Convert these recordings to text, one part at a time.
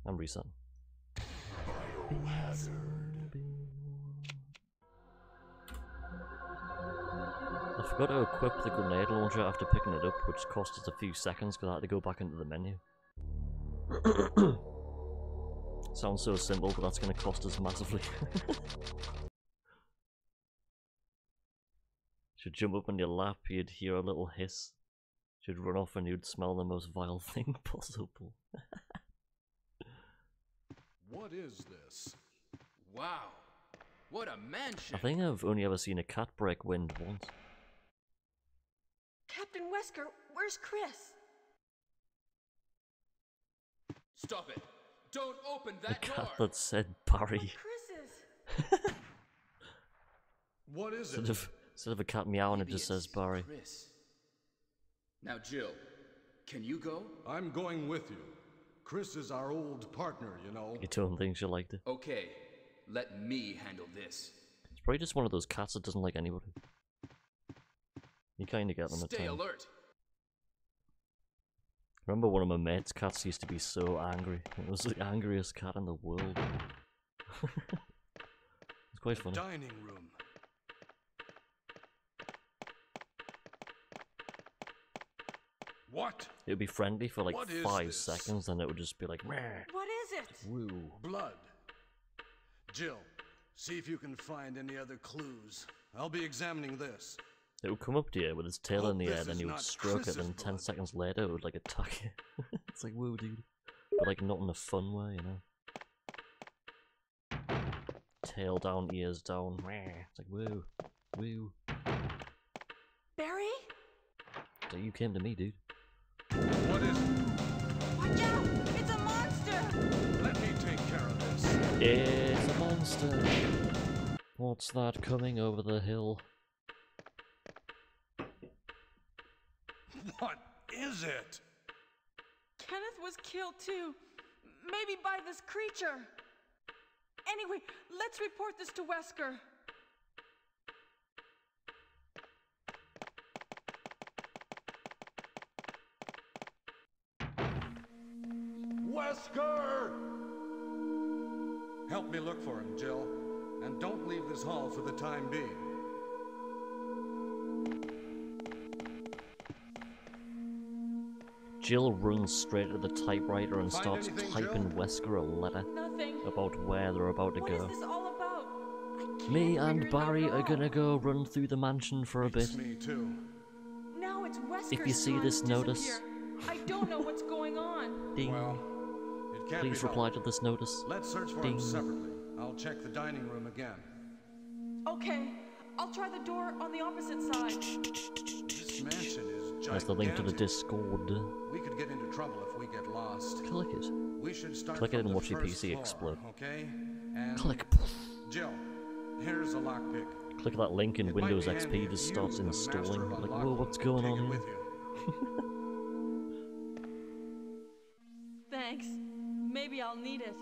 I'm resetting. I forgot to equip the grenade launcher after picking it up, which cost us a few seconds because I had to go back into the menu. Sounds so simple, but that's going to cost us massively. Should jump up on your lap, you'd hear a little hiss. Should run off and you'd smell the most vile thing possible. What is this? Wow, what a mansion! I think I've only ever seen a cat break wind once. Captain Wesker, where's Chris? Stop it! Don't open A that cat door! that said Barry. Chris is. What is it? Instead of a cat meowing, it Maybe just it's says Barry. Chris. Now, Jill, can you go? I'm going with you. Chris is our old partner, you know. You don't think she liked it. Okay, let me handle this. It's probably just one of those cats that doesn't like anybody. You kind of get them at Stay times. alert. Remember one of my mates' cats used to be so angry. It was the angriest cat in the world. It's quite funny. Dining room. What? It would be friendly for like What is 5 this? seconds, then it would just be like, meh. What is it? Woo. Blood. Jill, see if you can find any other clues. I'll be examining this. It would come up to you with its tail Hope in the air, this then is you would not stroke it, Chris's and 10 blood. seconds later it would like attack you. It's like, woo, dude. But like not in a fun way, you know. Tail down, ears down. Meh. It's like, woo. Woo. Barry? So you came to me, dude. What is it? Watch out! It's a monster! Let me take care of this. It's a monster. What's that coming over the hill? What is it? Kenneth was killed too. Maybe by this creature. Anyway, let's report this to Wesker. Wesker! Help me look for him, Jill. And don't leave this hall for the time being. Jill runs straight to the typewriter and Find starts anything, typing Jill? Wesker a letter Nothing. about where they're about to What go. is this all about? I can't Me and figure it out Barry at are all. gonna go run through the mansion for a bit. It's me too. Now it's Wesker's If you see time this to notice- disappear. I don't know what's going on. Ding. Well, it can't Please be reply helped. to this notice. Let's search for Ding. him separately. I'll check the dining room again. Okay, I'll try the door on the opposite side. This mansion is gigantic. That's the link to the Discord. We could get into trouble if we get lost. Click it. We should start Click it from and the watch your first PC floor, explode. Okay? And Click. Jill, here's a lockpick. Click that link and It might Windows be handy XP if just you, starts the master installing. of Like, unlocking, whoa, what's going take on it here? with you. Thanks. Maybe I'll need it.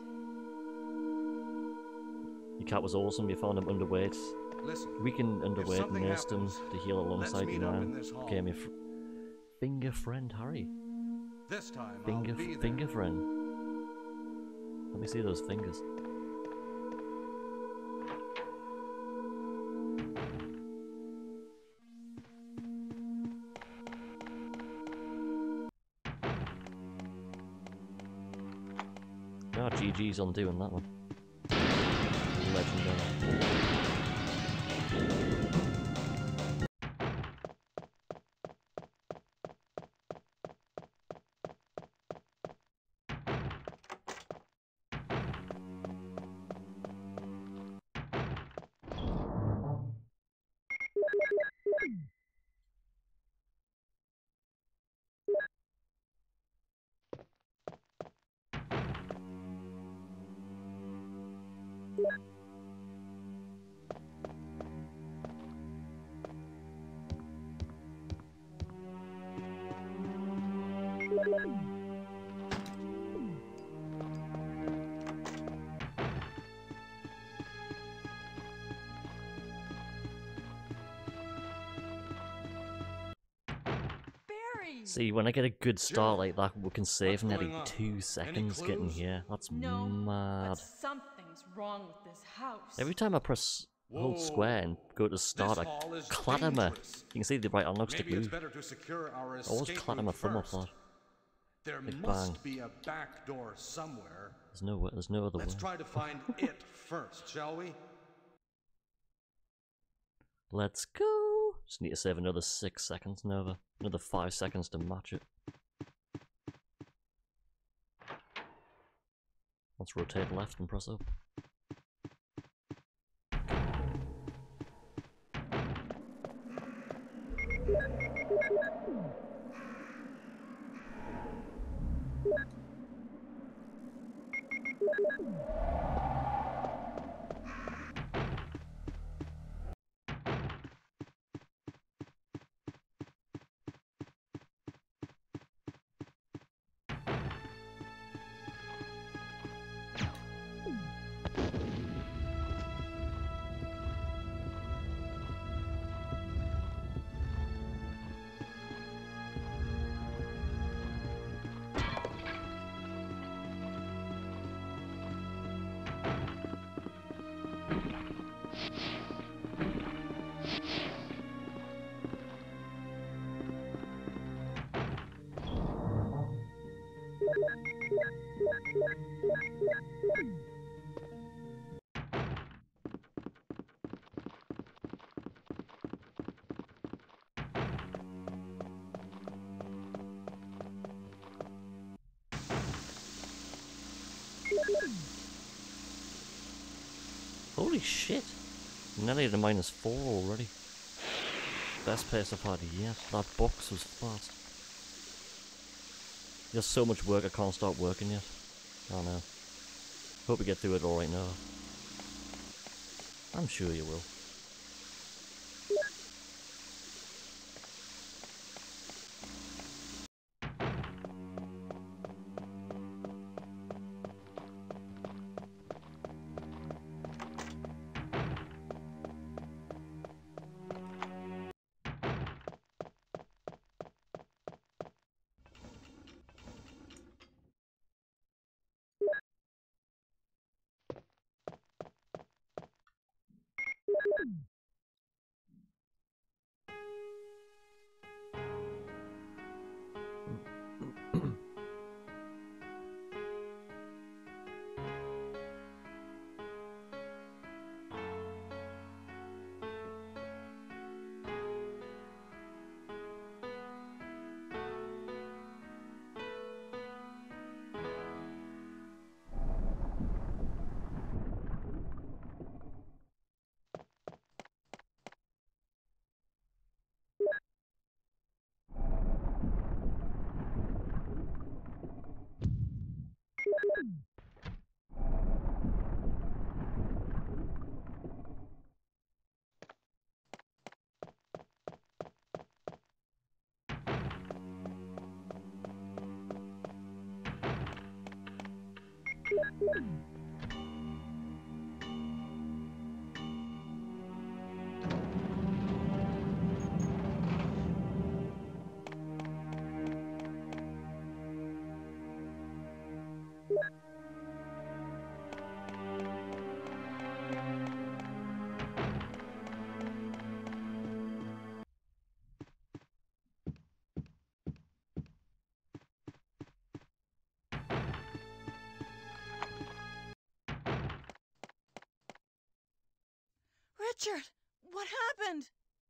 Your cat was awesome, you found him underweight. Listen, Weakened, underweight, something nursed him happens, to heal alongside you meet up now. in this hall. Became your finger friend, Harry. this time Finger, I'll be there. finger friend. Let me see those fingers. Ah, GG's on doing that one. Legendary. Barry! See, when I get a good start like that, we can save nearly going on? 2 seconds getting clues? here. That's No, mad. but something's wrong with this house. Every time I press hold square and go to start, I hall is clatter my... dangerous. You can see the right analog stick Maybe it's move. better to secure our I always escape clatter my route thumb off first. that. There Big must bang. be a back door somewhere. There's no other way. Let's try to find it first, shall we? Let's go! Just need to save another 6 seconds, another 5 seconds to match it. Let's rotate left and press up. Holy shit! Nearly at a -4 already. Best pace I've had yet. That box was fast. There's so much work I can't start working yet. Oh no. Hope we get through it alright now. I'm sure you will. Richard, what happened?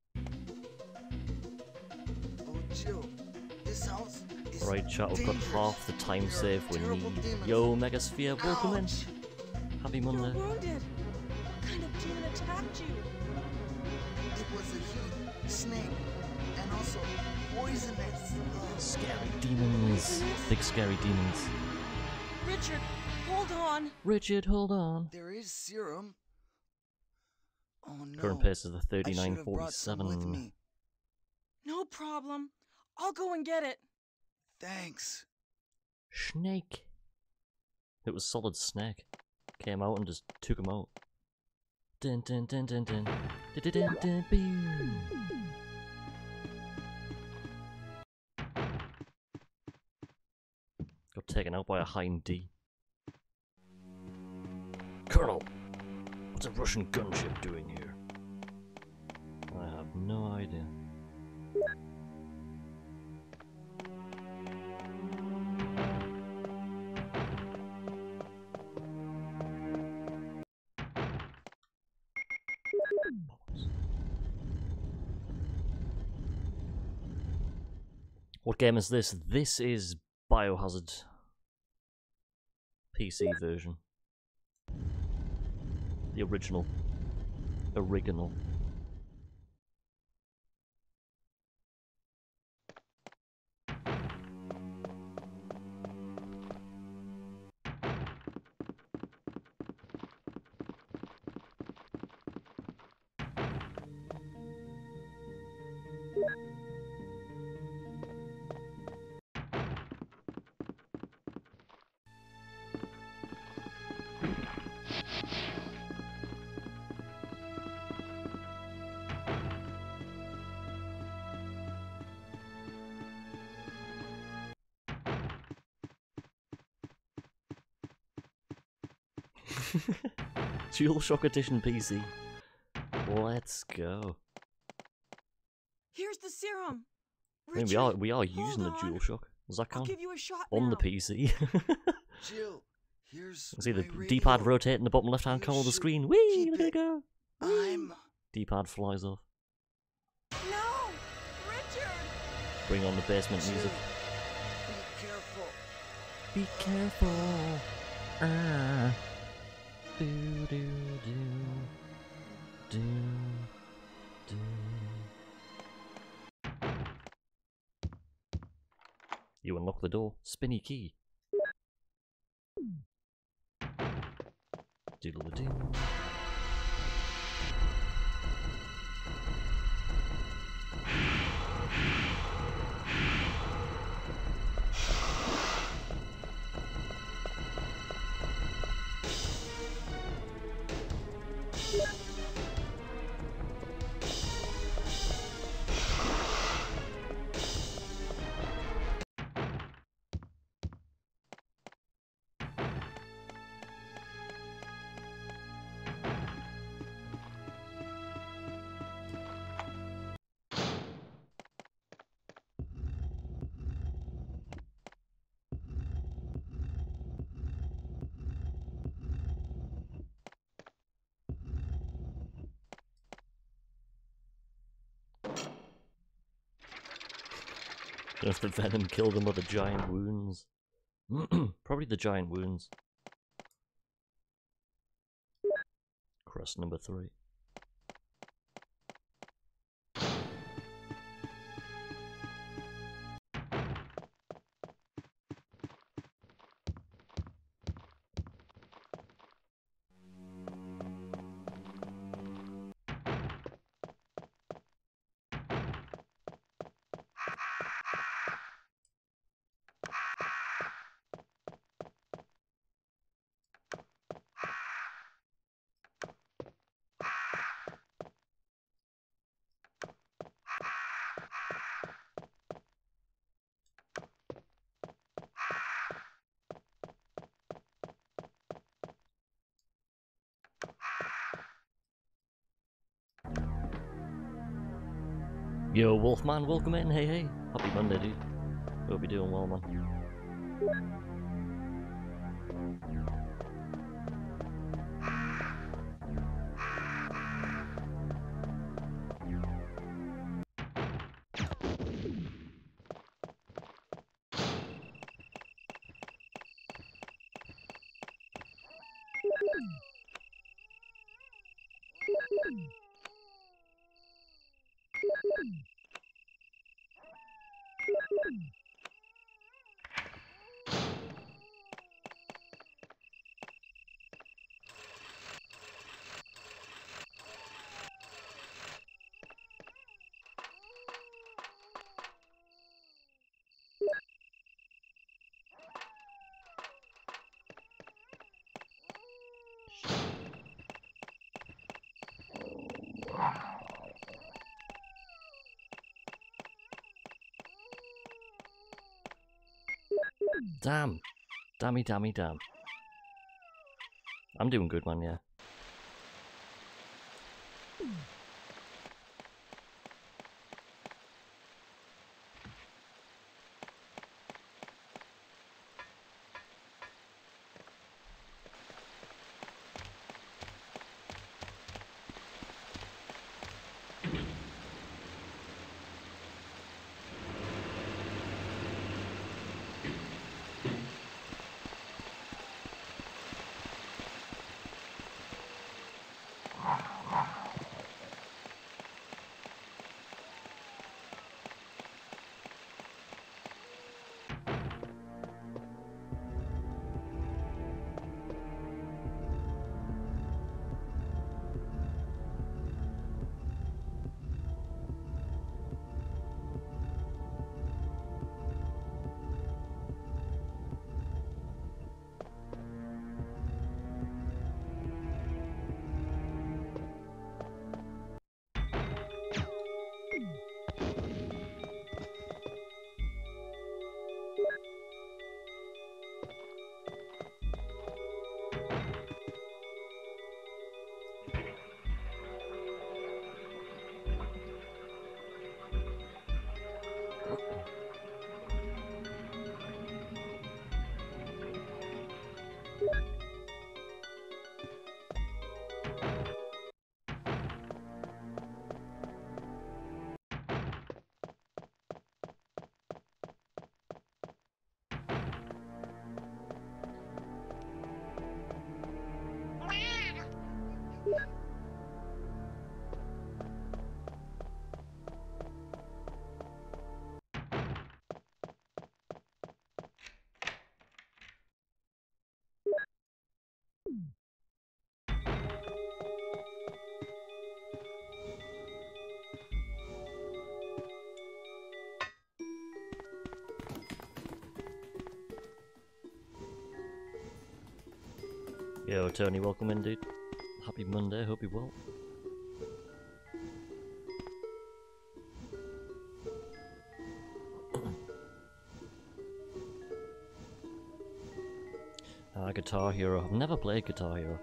Oh, Jill, this house is Right, chat, we've got dangerous. half the time There are save we terrible need. demons. Yo, Megasphere, welcome in. Ouch. Happy You're Monday. wounded. What kind of demon attacked you? It was a huge snake and also poisonous. Scary demons. Big scary demons. Richard, hold on. Richard, hold on. There is serum. Oh no. Current pace is the I should have brought some with 39.47. me. No problem. I'll go and get it. Thanks. Snake. It was solid snake. Came out and just took him out. Dun dun dun dun dun. Dun dun dun dun boom. got taken out by a Hind D. Colonel, what's a Russian gunship doing here? I have no idea. What game is this? This is Biohazard PC version. The original. Original. DualShock Edition PC. Let's go. Here's the serum. I mean, Richard, we are using the hold on. DualShock. Does that I'll count? give you a shot On now. the PC. Jill, here's See the my D-pad radio. rotate in the bottom left-hand You corner of the should screen. Whee! keep Look at it it. go. I'm... D-pad flies off. No! Richard! Bring on the basement Jill, music. be careful. Be careful. Do do do do do. You unlock the door. Spinny key. Doodle-a-doo. If the venom killed him with the giant wounds. Probably the giant wounds. Crust number 3. Yo, Wolfman, welcome in. Hey, hey. Happy Monday, dude. Hope you're doing well, man. Damn. Dammy, dammy, damn. I'm doing good, man, yeah. Yo, Tony, welcome in, dude. Happy Monday, hope you're well. Guitar Hero. I've never played Guitar Hero.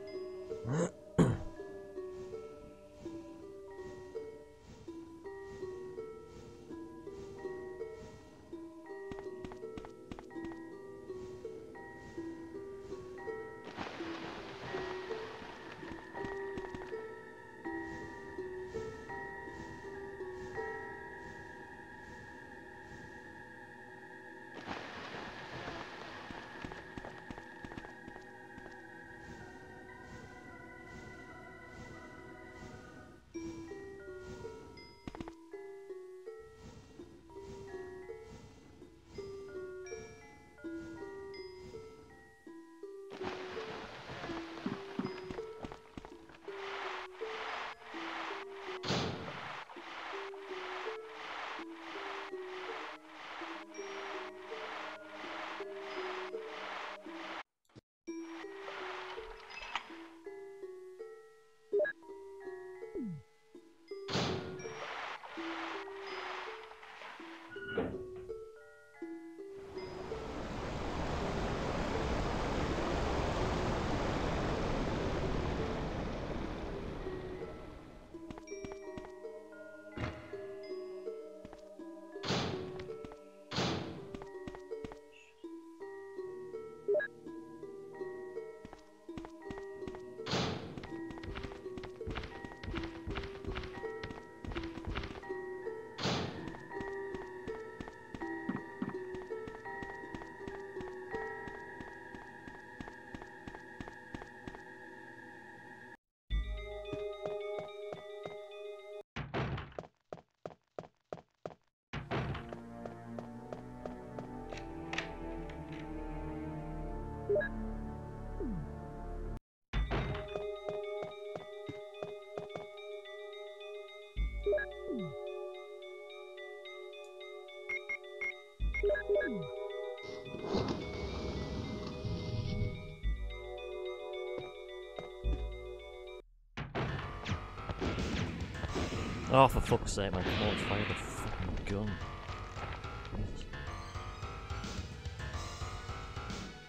Oh, for fuck's sake, man. Come on, fire the fucking gun.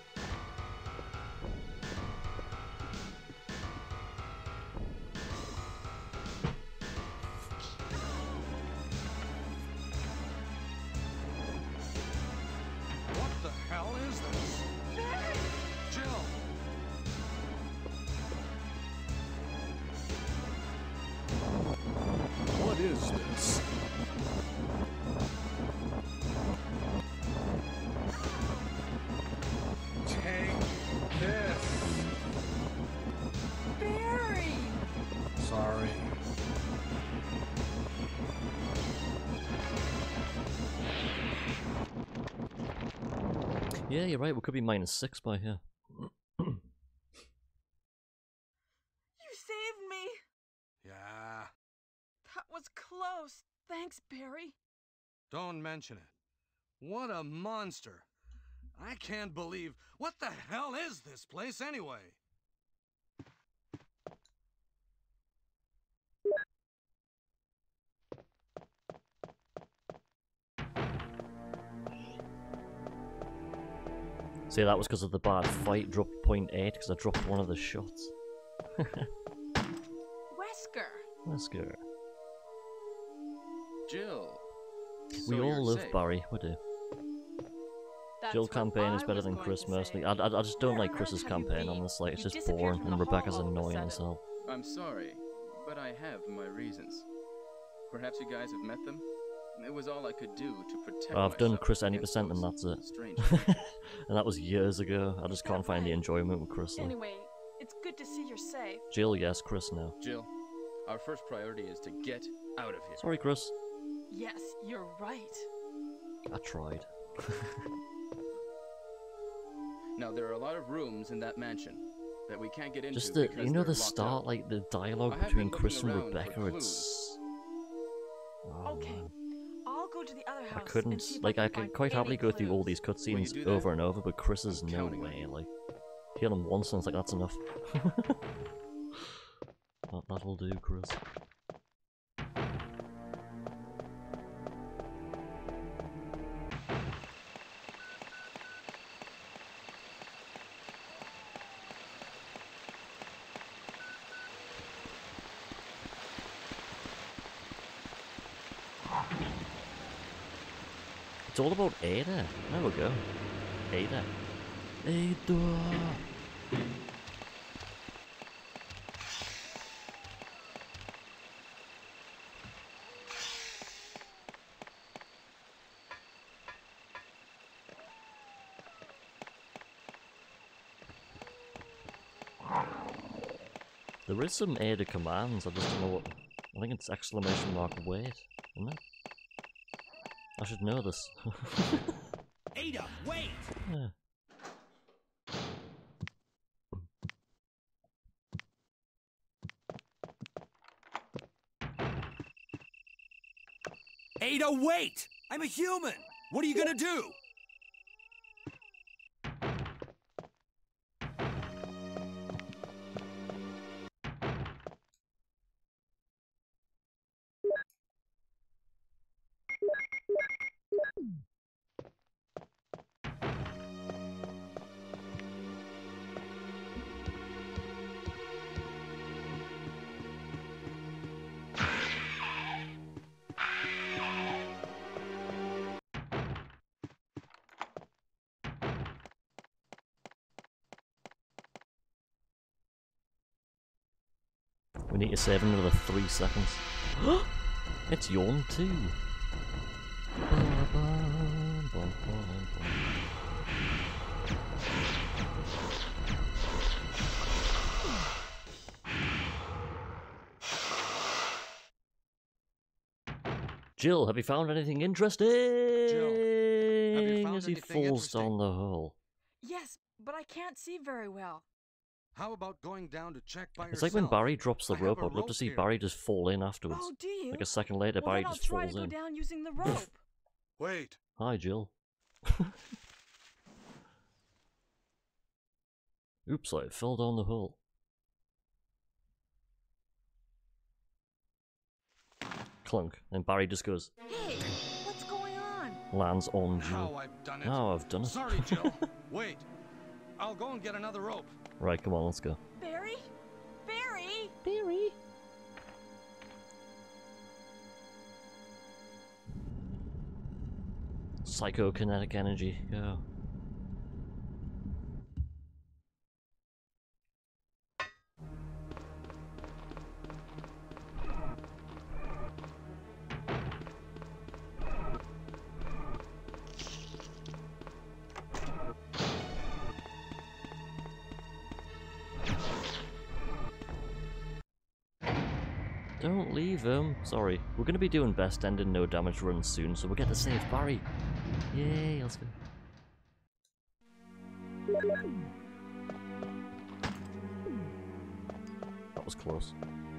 Yeah, you're right, we could be -6 by here. You saved me! Yeah, That was close. Thanks, Barry. don't mention it. What a monster. I can't believe... What the hell is this place anyway? See, that was because of the bad fight, dropped 0.8, because I dropped one of the shots. Wesker. Let's go. Jill. We so all you're love safe. Barry, we do. That's Jill what campaign is I better was than going Chris to Mercy. say. I just don't Where like on Chris's earth have you campaign, been? honestly. It's You just disappeared boring, from the and hall Rebecca's all of a annoying sudden. as hell. I'm sorry, but I have my reasons. Perhaps you guys have met them? It was all I could do to protect I've done myself Chris against 80% and those that's it. strange And that was years ago. I just can't find the enjoyment with Chris. Though. Anyway, it's good to see you're safe. Jill, yes. Chris, no. Jill, our first priority is to get out of here. Sorry, Chris. Yes, you're right. I tried. Now, there are a lot of rooms in that mansion that we can't get into Just the, because you know, they're the locked start, out. like the dialogue I have between been Chris looking and around for Rebecca. clues. It's. Oh, Okay, man. I'll go to the other house. I and couldn't. see if Like, I can could find quite happily any go through all clues. these Will you cutscenes do that? over and over, but Chris's I'm no counting on way. you. Like, hear them once and it's like, that's enough. That'll do, Chris. It's all about Ada. There we go. Ada. Ada! There is some Ada commands, I just don't know what... I think it's exclamation mark wait, isn't it? I should know this. Ada, wait! Yeah. Ada, wait! I'm a human! What are you gonna do? We need to save another 3 seconds. It's yawn too. Jill, have you found anything interesting? you found As he anything falls interesting? down the hole. Yes, but I can't see very well. How about going down to check by It's yourself? like when Barry drops the I have rope. a I'd love to rope see here. Barry just fall in afterwards. Oh, do you? Like a second later, well, Barry then just I'll try falls to go in. down using the rope. Wait. Hi, Jill. Oops, I fell down the hole. Clunk, and Barry just goes, Hey, what's going on? lands on How Jill. I've done it. Now I've done it. Sorry, Jill. Wait. I'll go and get another rope. Right, come on, let's go. Barry? Barry? Barry? Psychokinetic energy, go. Don't leave him. Sorry. We're going to be doing best end and no damage runs soon, so we'll get to save Barry. Yay, let's go. That was close.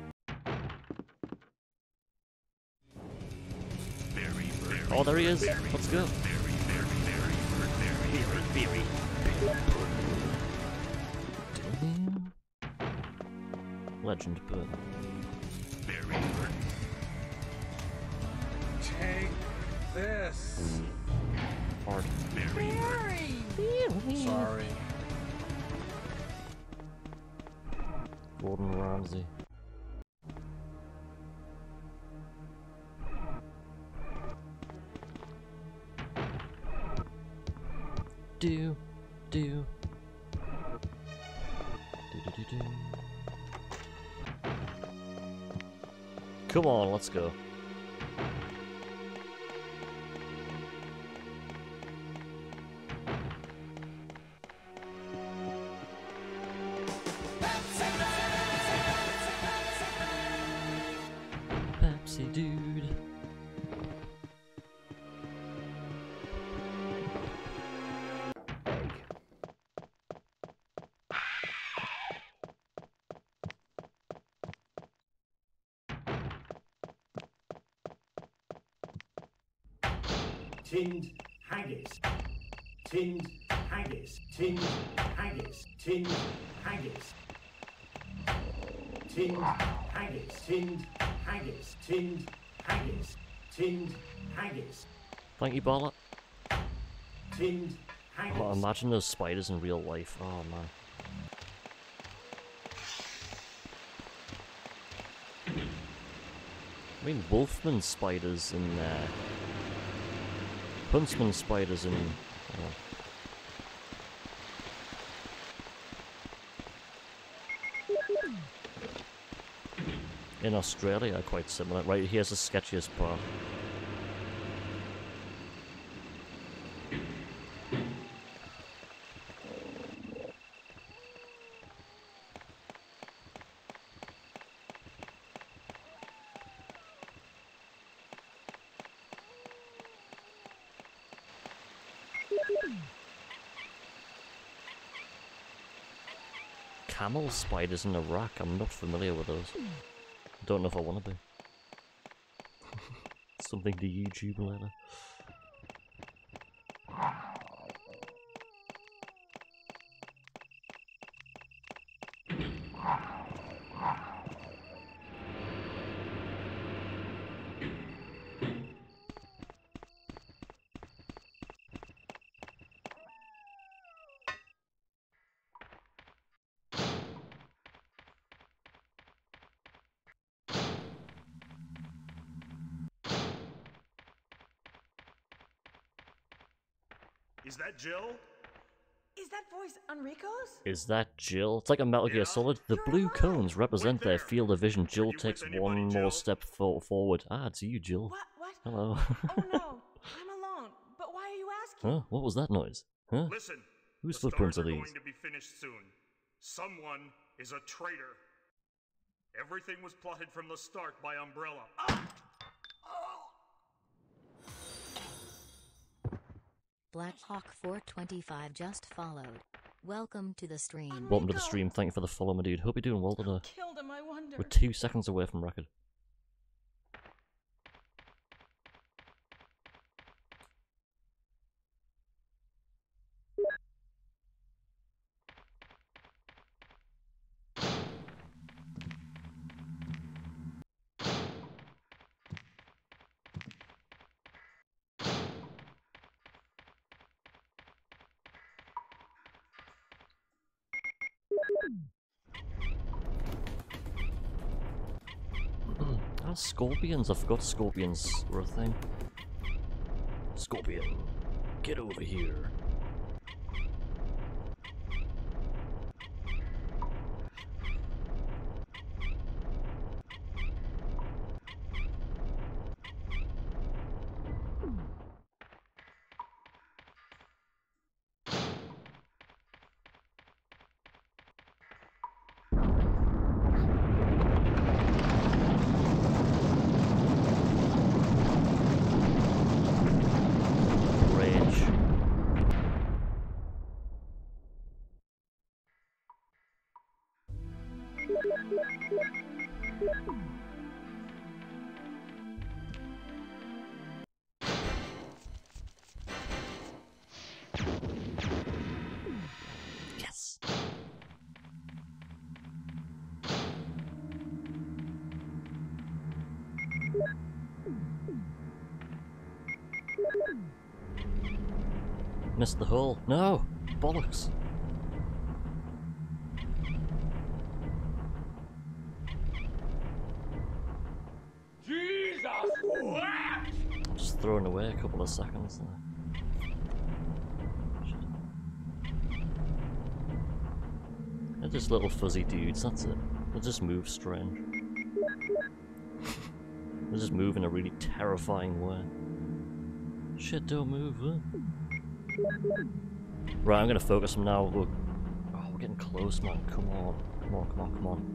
Oh, there he is. Let's go. Damn. Legend bird. Take this. Hard. Sorry. Gordon Ramsay. Do. Do, do, do, do. Come on, let's go. Pepsi dude. Tinned haggis. Tinned haggis. Tinned haggis. Tinned haggis. Tinned haggis. Tinned haggis. Tinned haggis. Tinned haggis. Thank you, Bartlett. Tinned haggis. Oh, imagine those spiders in real life. Oh man. I mean, Wolfman spiders in there. Huntsman spiders in... in Australia are quite similar. Right, here's the sketchiest part. Camel spiders in Iraq, I'm not familiar with those. Don't know if I want to be. Something to YouTube later. Is that Jill? Is that voice Enrico's? Is that Jill? It's like a Metal Gear Solid. The blue cones represent their field of vision. Jill takes one more step forward. Ah, it's you, Jill. What? Hello. Oh no, I'm alone. But why are you asking? Huh? What was that noise? Huh? Listen. Whose the footprints stars are are these? going to be finished soon. Someone is a traitor. Everything was plotted from the start by Umbrella. Black Hawk 425 just followed. Welcome to the stream. Welcome to the stream. Thank you for the follow, my dude. Hope you're doing well today. Killed him, I wonder. We're 2 seconds away from record. Ah, scorpions. I forgot scorpions were a thing. Scorpion, get over here. Rage. Missed the hole. No! Bollocks! Just throwing away a couple of seconds there. They're just little fuzzy dudes, that's it. They just move strange. They just move in a really terrifying way. Shit, don't move, huh? Right, I'm gonna focus them now. We're getting close, man. Come on. Come on, come on, come on.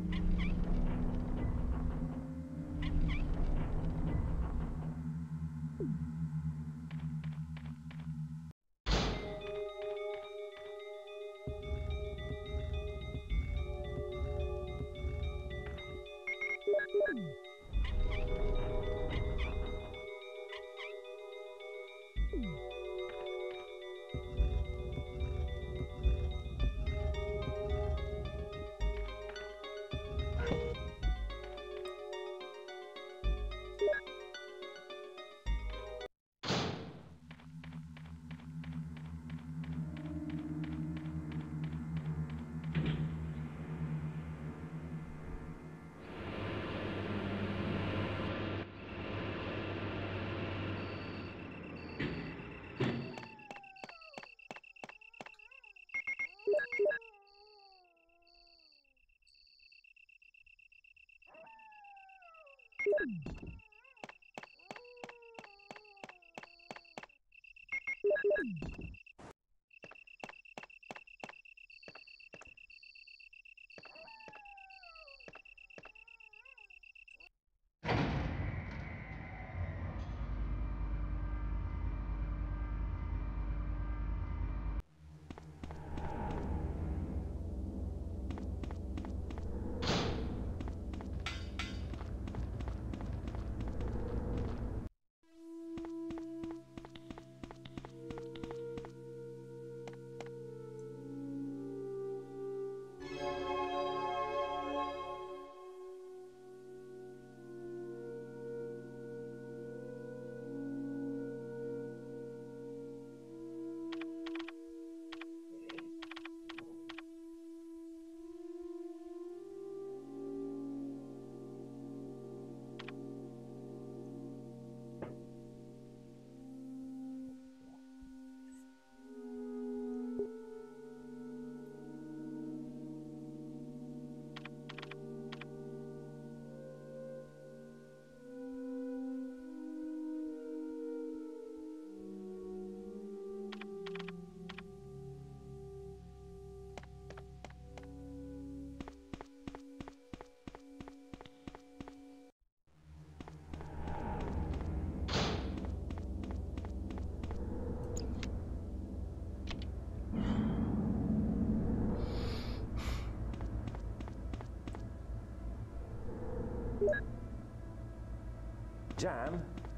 Jam.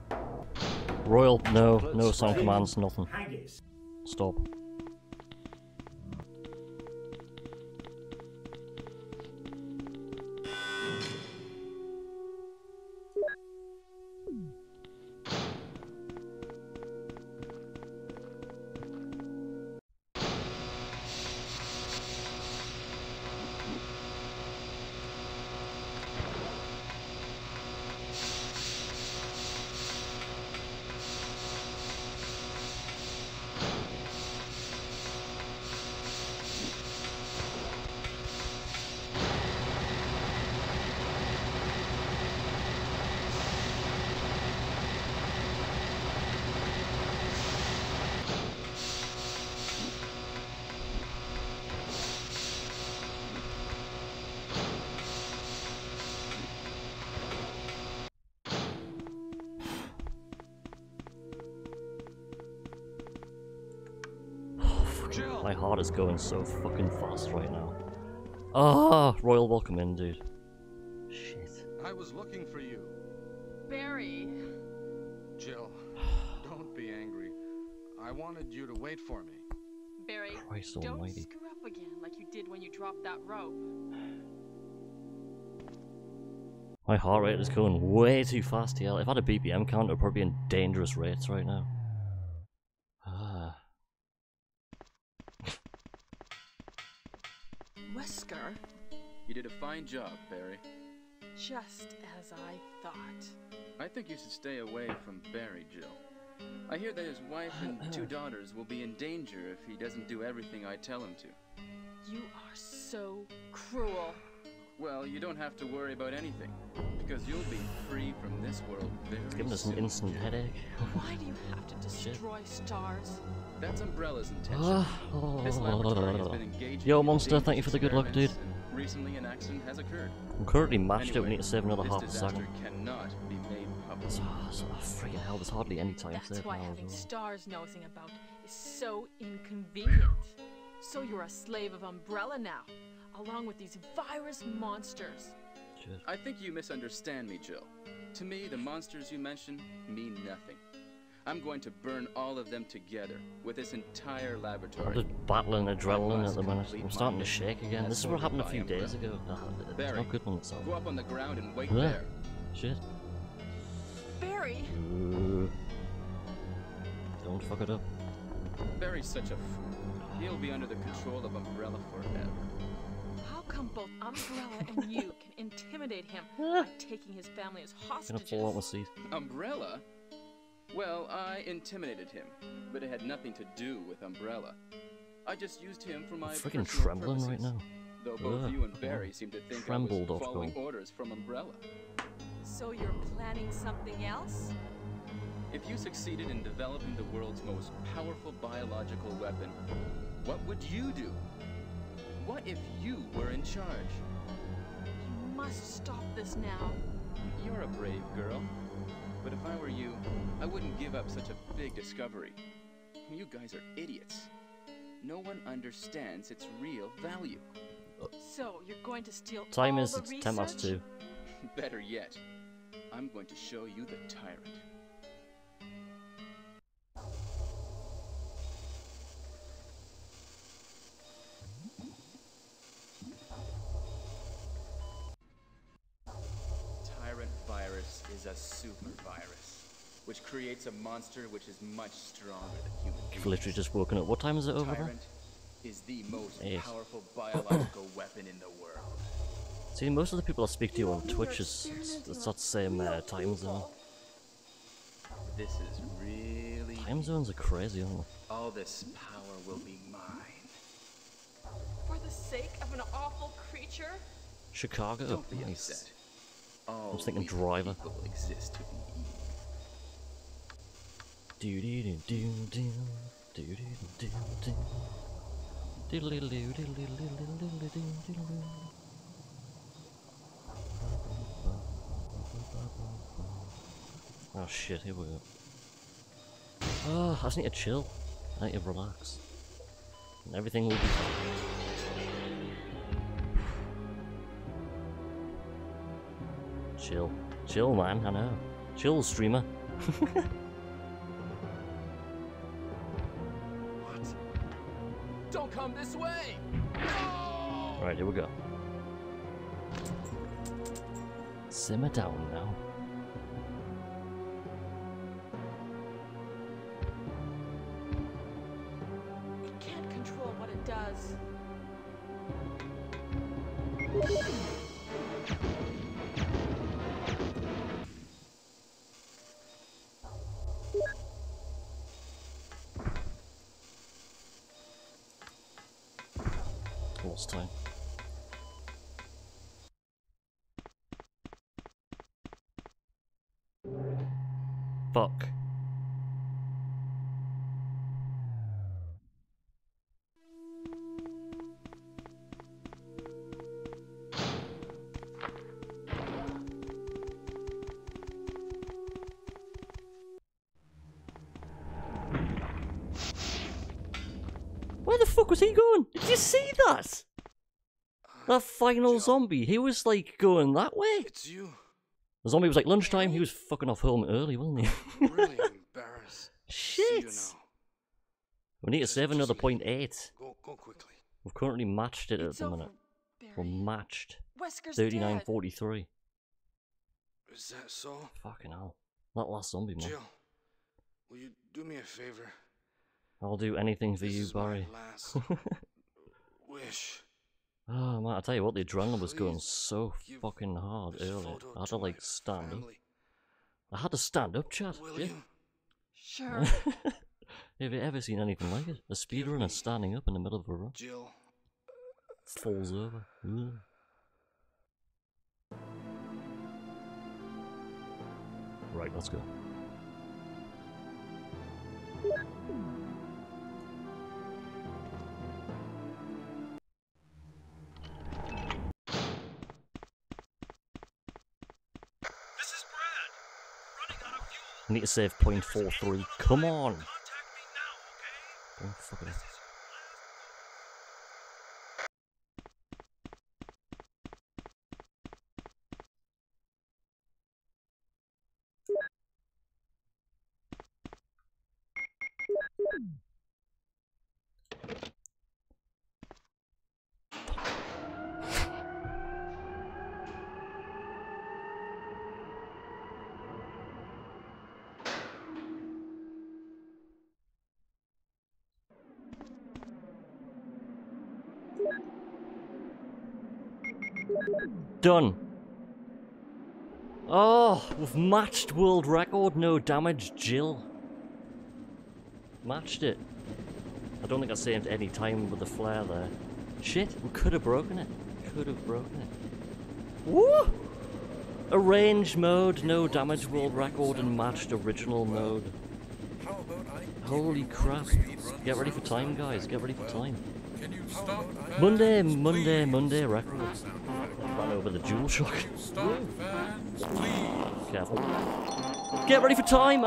Royal, no sound commands, nothing. Haggis. Stop. My heart is going so fucking fast right now. Ah, Royal, welcome in, dude. Shit. I was looking for you. Barry. Jill, don't be angry. I wanted you to wait for me. Barry, Christ don't almighty. screw up again like you did when you dropped that rope. My heart rate is going way too fast here. If I had a BPM count, it would probably be in dangerous rates right now. Wesker? You did a fine job, Barry. Just as I thought. I think you should stay away from Barry, Jill. I hear that his wife and 2 daughters will be in danger if he doesn't do everything I tell him to. You are so cruel. Well, you don't have to worry about anything, because you'll be free from this world very soon. Giving us an instant headache. Why do you have to destroy stars? That's Umbrella's intention. This laboratory has been engaged Yo, in Monster, thank you for the good luck, dude. experiments, and recently, an accident has occurred. I'm currently mashed out. We Anyway, need to save another this half a disaster second. cannot be made public. Freaking hell, there's hardly any time That's saved why now as having well. stars nosing about is so inconvenient. So you're a slave of Umbrella now, along with these virus monsters. Shit. I think you misunderstand me, Jill. To me, the monsters you mention mean nothing. I'm going to burn all of them together with this entire I'm laboratory. just battling adrenaline at the minute. Complete I'm starting to my shake again. That's This is what happened a by few Umbrella. days ago. It's Barry, not good when it's Go on. up on the ground and wait Yeah. there. Shit. Barry! Don't fuck it up. Barry's such a fool. He'll be under the control of Umbrella forever. How come both Umbrella and you can intimidate him by taking his family as I'm gonna hostages? fall out my seat. Umbrella? Well, I intimidated him, but it had nothing to do with Umbrella. I just used him for my I'm freaking personal trembling right purposes. now. Though both Ugh, you and Barry seem to think I was trembled, following Ofcom. orders from Umbrella. So you're planning something else? If you succeeded in developing the world's most powerful biological weapon, what would you do? What if you were in charge? You must stop this now. You're a brave girl. But if I were you, I wouldn't give up such a big discovery. You guys are idiots. No one understands its real value. So you're going to steal Time all is the it's 10 past research? 2. Better yet, I'm going to show you the tyrant. Tyrant virus is a super virus, which creates a monster which is much stronger than human beings. I've literally just woken up. What time is it over there? Tyrant is the most 8. powerful biological weapon in the world. See, most of the people I speak to on Twitch it's not the same time zone. This is really Time zones are crazy, aren't they? all this power will be mine. For the sake of an awful creature? Chicago? Don't be Nice. upset. All was thinking evil Driver. people exist to be evil. Do do do do do do do do do do do do do do. Oh shit, here we go. Oh, I just need to chill. I need to relax. And everything will be fine. Chill. Chill, man, I know. Chill, streamer. Don't come this way! Right, here we go. Simmer down now. It can't control what it does. Lost time. Fuck. Where the fuck was he going? Did you see that? That final Jill. zombie, he was like going that way. It's you. The zombie was like lunchtime, he was fucking off home early, wasn't he? I'm really embarrassed. See you Shit! now. We need to Just- save just another leave. point 8. Go quickly. We've currently matched it at It's the over, minute. We're Barry. matched. Wesker's 39-43. Is that so? Fucking hell. That last zombie, man. Jill, will you do me a favor? I'll do anything for This you, is my Barry. last wish. Oh man, I tell you what, the adrenaline was going so fucking hard earlier. I had to like stand up. I had to stand up, Chad. Will Yeah. you? Sure. Have you ever seen anything like it? A speedrunner standing up in the middle of a run. Jill. Falls over. Ugh. Right, let's go. This is Brad. Running out of fuel. I need to save 0.43. Come on! Contact me now, okay? Don't fuck it up. Done. Oh, we've matched world record, no damage, Jill. Matched it. I don't think I saved any time with the flare there. Shit, we could have broken it. Could have broken it. Woo! Arranged mode, no damage, world record, and matched original mode. Holy crap. Get ready for time, guys. Get ready for time. Can you stop? Monday record. Ran over the DualShock. Stop, fans, please. Careful. Get ready for time!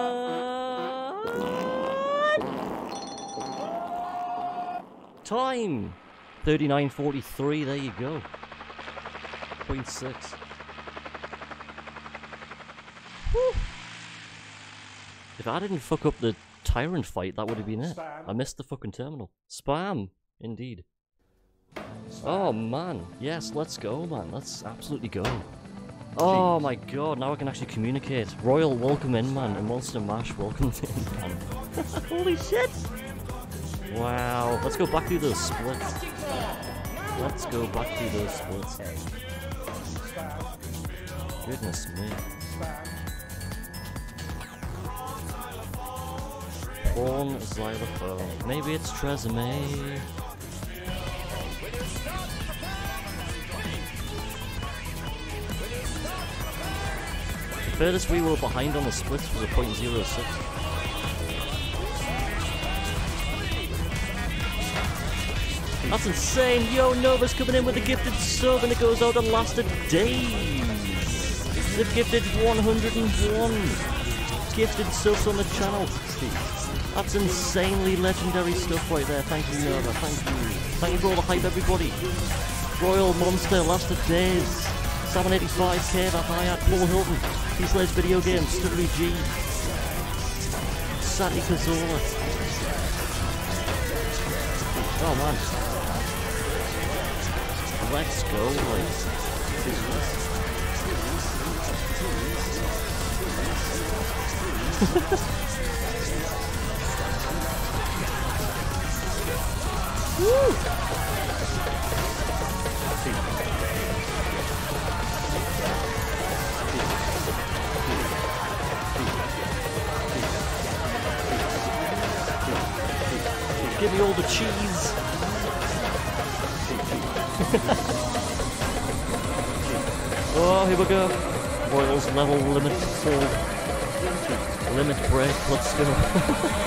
Time! 39:43, there you go. 0.6. Whew. If I didn't fuck up the Tyrant fight, that would have been it. I missed the fucking terminal. Spam! Indeed. Oh man, yes, let's go, man. Let's absolutely go. Oh my god, now I can actually communicate. Royal, welcome in, man. And Monster Mash, welcome in, man. Holy shit! Wow, let's go back through those splits. Let's go back through those splits. Goodness me. Prawn xylophone. Maybe it's Tresemme. The furthest we were behind on the splits was a 0.06. That's insane! Yo, Nova's coming in with a gifted sub and it goes out and lasted days! They've gifted 101 gifted subs on the channel. That's insanely legendary stuff right there. Thank you, Nova. Thank you. Thank you for all the hype, everybody. Royal Monster, lasted days. 785k, that Hayat, Paul Hilton, P-Sledge Video Games, Studley G, Sati Kazola. Oh man. Let's go, Woo! Give me all the cheese. Oh, here we go. Royals level limit 4. Limit break, let's go.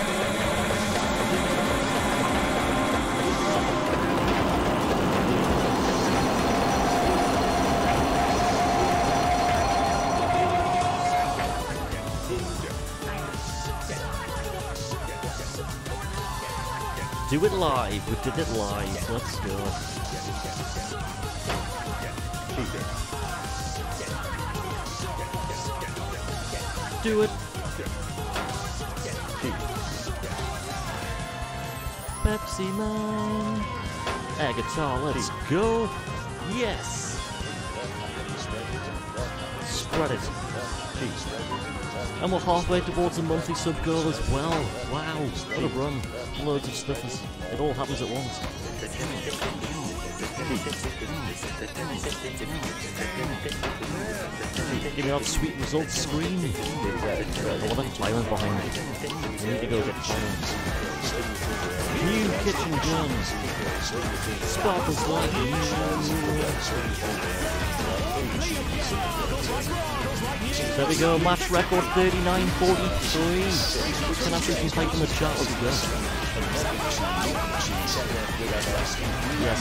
Do it live, we did it live, let's go. Do it. Pepsi Man. Air guitar, let's go. Yes. Spread it. And we're halfway towards the monthly sub goal as well. Wow, what a run. Loads of stuffers. It all happens at once. Give me that sweet results screen. Oh, that tyrant behind me. We need to go get tyrants. New kitchen germs. Sparkles like There we go, match record 39-43. Can actually some type in the chat as well. Yes,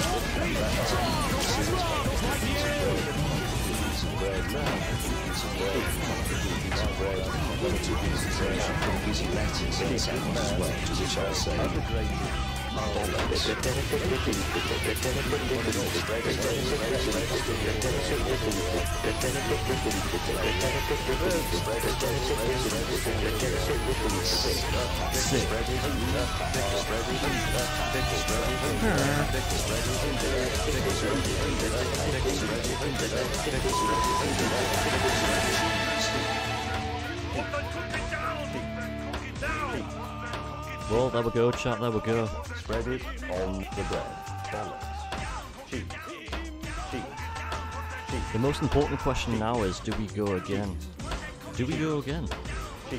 Well, there we go, chat, there we go. Spread it on the bread. Balance. Cheese. The most important question now is, do we go again? Do we go again? Cheese.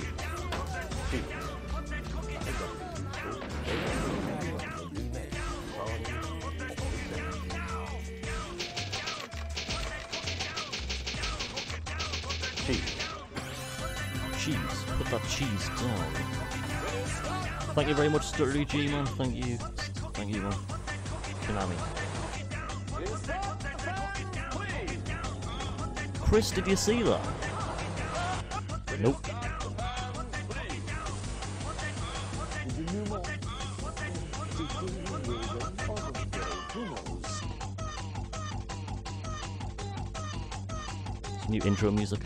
Cheese. Put that cheese down. Thank you very much, Stuttery G, man. Thank you. Thank you, man. Konami. Chris, did you see that? Nope. Some new intro music.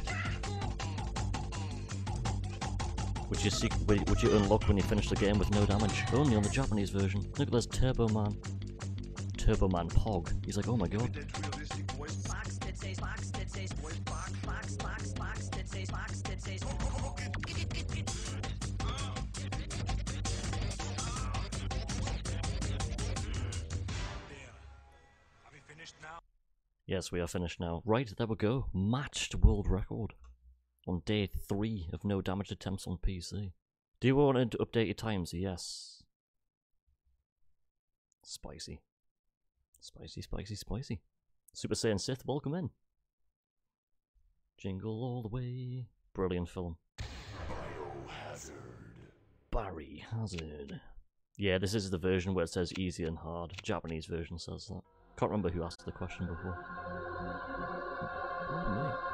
Would you unlock when you finish the game with no damage? Only on the Japanese version. Look at this Turbo Man. Turbo Man Pog. He's like, oh my god. Yes, we are finished now. Right, there we go. Matched world record. On day 3 of no damage attempts on PC. Do you want to update your times? Yes. Spicy. Spicy, spicy, spicy. Super Saiyan Sith, welcome in. Jingle all the way. Brilliant film. Barry Hazard. Yeah, this is the version where it says easy and hard. Japanese version says that. Can't remember who asked the question before. Pardon me.